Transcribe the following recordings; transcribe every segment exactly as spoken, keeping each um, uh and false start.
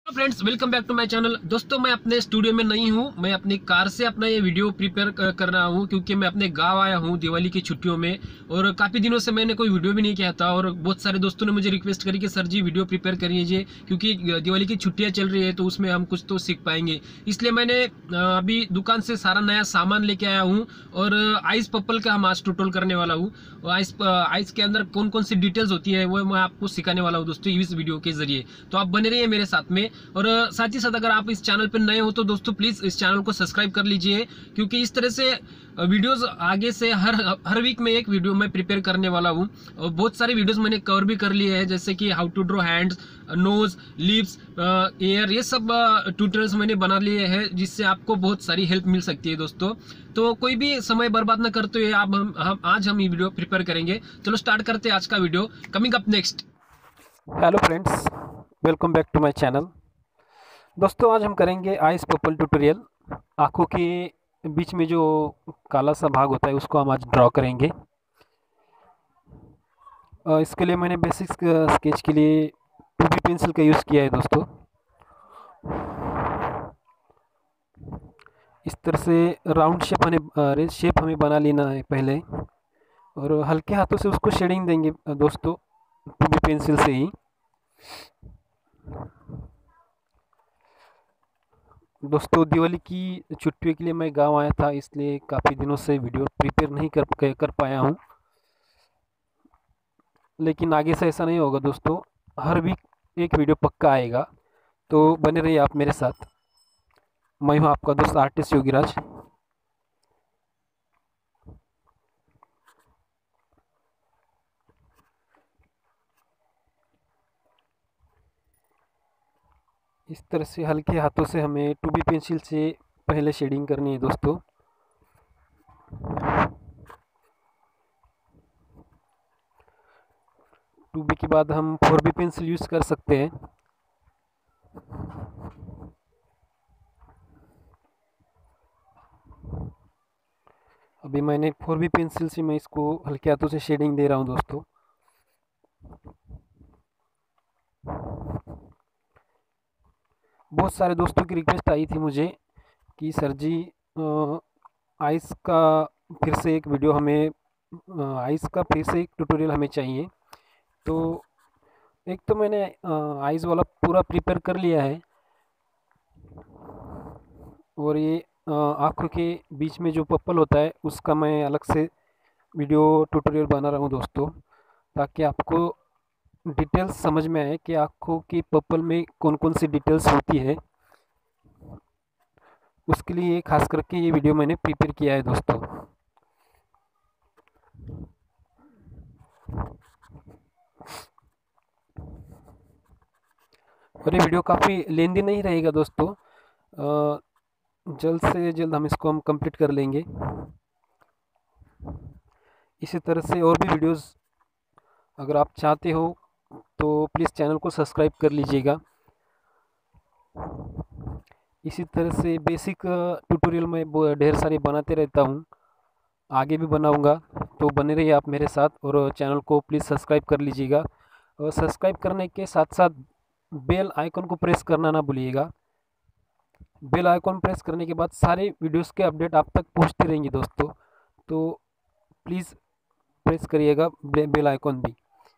Friends, welcome back to my channel. दोस्तों, मैं अपने स्टूडियो में नहीं हूं। मैं अपनी कार से अपना ये वीडियो प्रिपेयर कर रहा हूं क्योंकि मैं अपने गांव आया हूं दिवाली की छुट्टियों में। और काफ़ी दिनों से मैंने कोई वीडियो भी नहीं किया था और बहुत सारे दोस्तों ने मुझे रिक्वेस्ट करी कि सर जी वीडियो प्रिपेयर करिए क्योंकि दिवाली की छुट्टियां चल रही है तो उसमें हम कुछ तो सीख पाएंगे। इसलिए मैंने अभी दुकान से सारा नया सामान लेके आया हूँ और आइस पप्पल का हम आज ट्यूटोरियल करने वाला हूँ। आइस आइस के अंदर कौन कौन सी डिटेल्स होती है वो मैं आपको सिखाने वाला हूँ दोस्तों इस वीडियो के जरिए। तो आप बने रहिए मेरे साथ में। और साथ ही साथ अगर आप इस चैनल पर नए हो तो दोस्तों प्लीज इस चैनल को सब्सक्राइब कर लीजिए क्योंकि इस तरह से वीडियोस आगे से हर हर वीक में एक वीडियो मैं प्रिपेयर करने वाला हूँ। और बहुत सारे वीडियोस मैंने कवर भी कर लिए हैं जैसे कि how to draw hands, nose, lips, hair, ये सब ट्यूटोरियल्स मैंने बना लिए हैं जिससे आपको बहुत सारी हेल्प मिल सकती है दोस्तों। तो कोई भी समय बर्बाद ना करते हुए आप हम, हम आज हम ये वीडियो प्रिपेयर करेंगे। चलो स्टार्ट करते हैं आज का video. Coming up next. Hello friends, welcome back to my channel. दोस्तों, आज हम करेंगे आइस पपल ट्यूटोरियल। आँखों के बीच में जो काला सा भाग होता है उसको हम आज ड्रॉ करेंगे। अ, इसके लिए मैंने बेसिक स्केच के लिए टू बी पेंसिल का यूज़ किया है दोस्तों। इस तरह से राउंड शेप हमें शेप हमें बना लेना है पहले, और हल्के हाथों से उसको शेडिंग देंगे अ, दोस्तों, टू बी पेंसिल से ही। दोस्तों, दिवाली की छुट्टियों के लिए मैं गांव आया था, इसलिए काफ़ी दिनों से वीडियो प्रिपेयर नहीं कर कर पाया हूं। लेकिन आगे से ऐसा नहीं होगा दोस्तों, हर वीक एक वीडियो पक्का आएगा। तो बने रहिए आप मेरे साथ। मैं हूं आपका दोस्त आर्टिस्ट योगीराज। इस तरह से हल्के हाथों से हमें टू बी पेंसिल से पहले शेडिंग करनी है दोस्तों। टू बी के बाद हम फोर बी पेंसिल यूज़ कर सकते हैं। अभी मैंने फोर बी पेंसिल से मैं इसको हल्के हाथों से शेडिंग दे रहा हूं दोस्तों। बहुत सारे दोस्तों की रिक्वेस्ट आई थी मुझे कि सर जी, आइस का फिर से एक वीडियो हमें अ, आइस का फिर से एक ट्यूटोरियल हमें चाहिए। तो एक तो मैंने आइस वाला पूरा प्रिपेयर कर लिया है, और ये अ, आँखों के बीच में जो पप्पल होता है उसका मैं अलग से वीडियो ट्यूटोरियल बना रहा हूँ दोस्तों, ताकि आपको डिटेल्स समझ में आए कि आँखों की पप्पल में कौन कौन सी डिटेल्स होती है। उसके लिए खास करके ये वीडियो मैंने प्रिपेयर किया है दोस्तों। और ये वीडियो काफ़ी लेंदी नहीं रहेगा दोस्तों। अ, जल्द से जल्द हम इसको हम कंप्लीट कर लेंगे। इसी तरह से और भी वीडियोस अगर आप चाहते हो तो प्लीज़ चैनल को सब्सक्राइब कर लीजिएगा। इसी तरह से बेसिक ट्यूटोरियल मैं ढेर सारे बनाते रहता हूँ, आगे भी बनाऊँगा। तो बने रहिए आप मेरे साथ, और चैनल को प्लीज़ सब्सक्राइब कर लीजिएगा। और सब्सक्राइब करने के साथ साथ बेल आइकन को प्रेस करना ना भूलिएगा। बेल आइकन प्रेस करने के बाद सारे वीडियोस के अपडेट आप तक पहुंचते रहेंगे दोस्तों। तो प्लीज़ प्रेस करिएगा बे, बेल आइकन भी।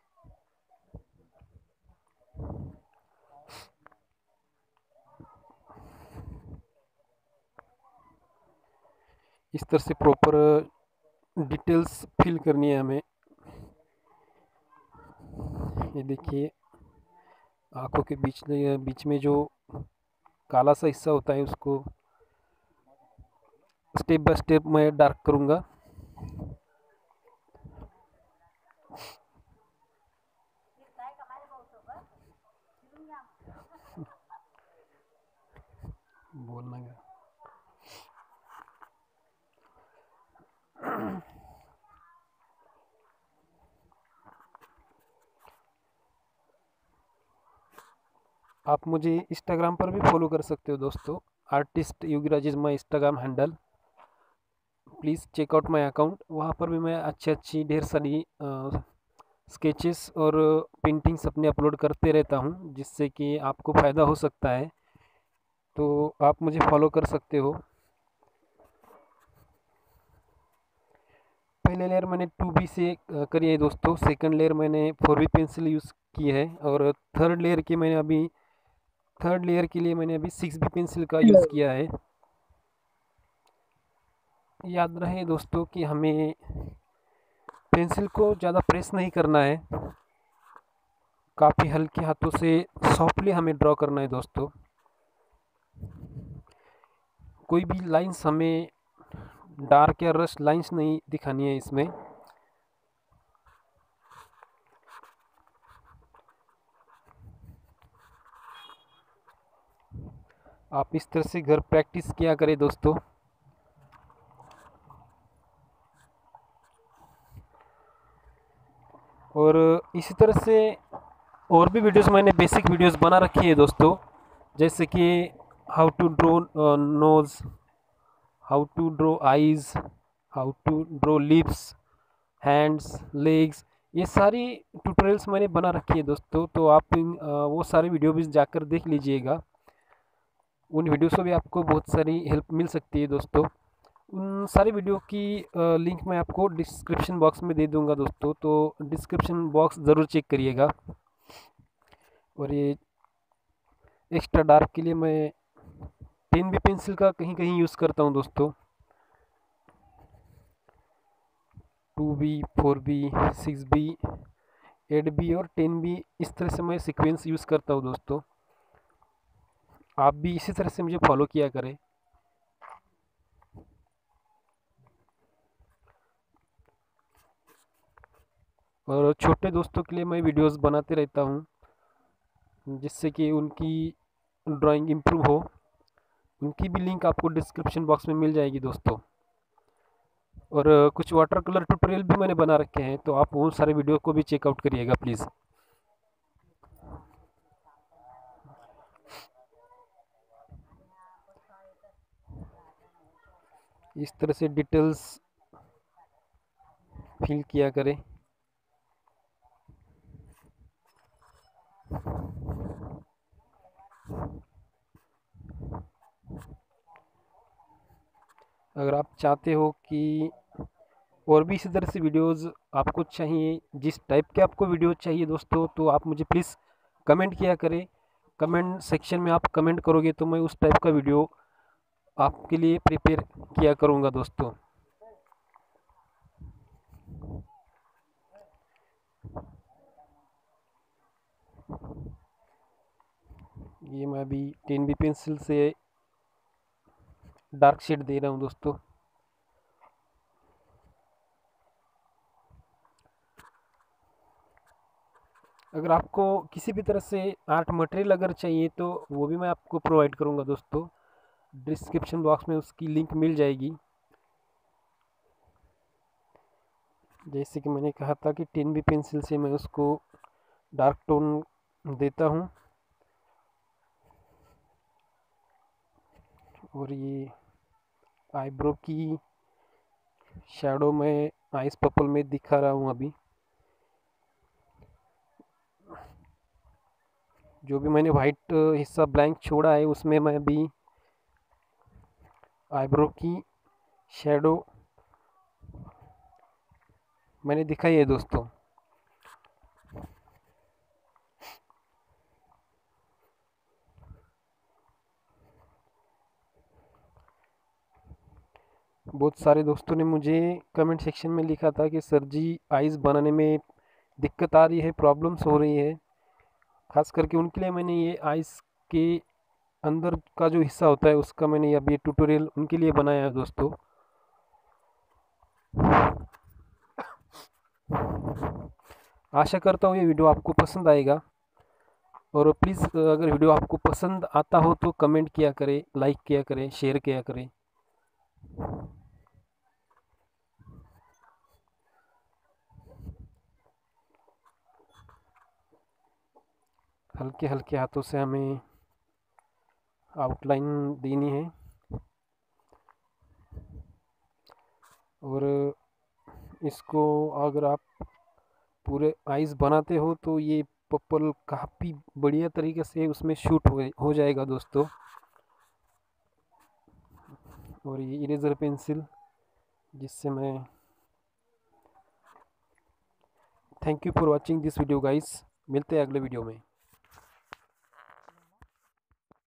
इस तरह से प्रॉपर डिटेल्स फिल करनी है हमें। ये देखिए, आँखों के बीच बीच में जो काला सा हिस्सा होता है उसको स्टेप बाय स्टेप मैं डार्क करूँगा। बोलना है। आप मुझे इंस्टाग्राम पर भी फॉलो कर सकते हो दोस्तों। Artist Yogiraj is my Instagram handle. Please check out my account. वहाँ पर भी मैं अच्छी अच्छी ढेर सारी स्केचेस और पेंटिंग्स अपने अपलोड करते रहता हूँ, जिससे कि आपको फ़ायदा हो सकता है, तो आप मुझे फॉलो कर सकते हो। पहले लेयर मैंने टू बी से करी है दोस्तों, सेकंड लेयर मैंने फोर बी पेंसिल यूज़ की है, और थर्ड लेयर की मैंने अभी थर्ड लेयर के लिए मैंने अभी सिक्स बी पेंसिल का यूज़ किया है। याद रहे दोस्तों कि हमें पेंसिल को ज़्यादा प्रेस नहीं करना है, काफ़ी हल्के हाथों से सॉफ्टली हमें ड्रॉ करना है दोस्तों। कोई भी लाइंस हमें डार्क या रश लाइंस नहीं दिखानी है इसमें। आप इस तरह से घर प्रैक्टिस किया करें दोस्तों। और इसी तरह से और भी वीडियोस मैंने बेसिक वीडियोस बना रखी है दोस्तों, जैसे कि how to draw nose, how to draw eyes, how to draw lips, hands, legs, ये सारी ट्यूटोरियल्स मैंने बना रखी है दोस्तों। तो आप इन अ, वो सारी वीडियो भी जाकर देख लीजिएगा। उन वीडियो से भी आपको बहुत सारी हेल्प मिल सकती है दोस्तों। उन सारी वीडियो की लिंक मैं आपको डिस्क्रिप्शन बॉक्स में दे दूंगा दोस्तों, तो डिस्क्रिप्शन बॉक्स ज़रूर चेक करिएगा। और ये एक्स्ट्रा डार्क के लिए मैं टेन बी पेंसिल का कहीं कहीं यूज़ करता हूँ दोस्तों। Two B, four B, six B, eight B और टेन बी, इस तरह से मैं सीक्वेंस यूज़ करता हूँ दोस्तों। आप भी इसी तरह से मुझे फॉलो किया करें। और छोटे दोस्तों के लिए मैं वीडियोस बनाते रहता हूँ, जिससे कि उनकी ड्राइंग इम्प्रूव हो। उनकी भी लिंक आपको डिस्क्रिप्शन बॉक्स में मिल जाएगी दोस्तों। और कुछ वाटर कलर ट्यूटोरियल भी मैंने बना रखे हैं, तो आप उन सारे वीडियो को भी चेकआउट करिएगा प्लीज़। इस तरह से डिटेल्स फिल किया करें। अगर आप चाहते हो कि और भी इसी तरह से वीडियोस आपको चाहिए, जिस टाइप के आपको वीडियो चाहिए दोस्तों, तो आप मुझे प्लीज़ कमेंट किया करें। कमेंट सेक्शन में आप कमेंट करोगे तो मैं उस टाइप का वीडियो आपके लिए प्रिपेयर किया करूँगा दोस्तों। ये मैं अभी टेन बी पेंसिल से डार्क शेड दे रहा हूँ दोस्तों। अगर आपको किसी भी तरह से आर्ट मटेरियल अगर चाहिए तो वो भी मैं आपको प्रोवाइड करूँगा दोस्तों। डिस्क्रिप्शन बॉक्स में उसकी लिंक मिल जाएगी। जैसे कि मैंने कहा था कि टेन बी पेंसिल से मैं उसको डार्क टोन देता हूँ। और ये आईब्रो की शैडो में आइस पर्पल में दिखा रहा हूँ अभी। जो भी मैंने वाइट हिस्सा ब्लैंक छोड़ा है उसमें मैं अभी आईब्रो की शैडो मैंने दिखाई है दोस्तों। बहुत सारे दोस्तों ने मुझे कमेंट सेक्शन में लिखा था कि सर जी आइज़ बनाने में दिक्कत आ रही है, प्रॉब्लम्स हो रही है। खास करके उनके लिए मैंने ये आइज़ के अंदर का जो हिस्सा होता है उसका मैंने अभी ये ट्यूटोरियल उनके लिए बनाया है दोस्तों। आशा करता हूँ ये वीडियो आपको पसंद आएगा। और प्लीज़ अगर वीडियो आपको पसंद आता हो तो कमेंट किया करें, लाइक किया करें, शेयर किया करें। हल्के हल्के हाथों से हमें आउटलाइन देनी है। और इसको अगर आप पूरे आइस बनाते हो तो ये पपल काफ़ी बढ़िया तरीके से उसमें शूट हो हो जाएगा दोस्तों। और ये इरेज़र पेंसिल जिससे मैं thank you for watching this video guys. मिलते हैं अगले वीडियो में।